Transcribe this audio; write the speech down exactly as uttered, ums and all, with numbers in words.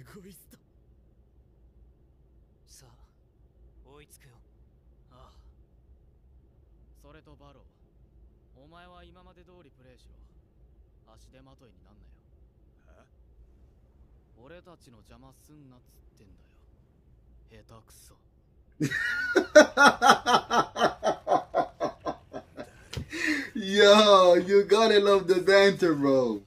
ゴイスト。 さあ追いつくよ。 ああ。それとバロー、お前は今まで通りプレイしろ。足手まといになんなよ。俺たちの邪魔すんなっつってんだよ。下手くそ。 Yo, you gotta love the banter, bro.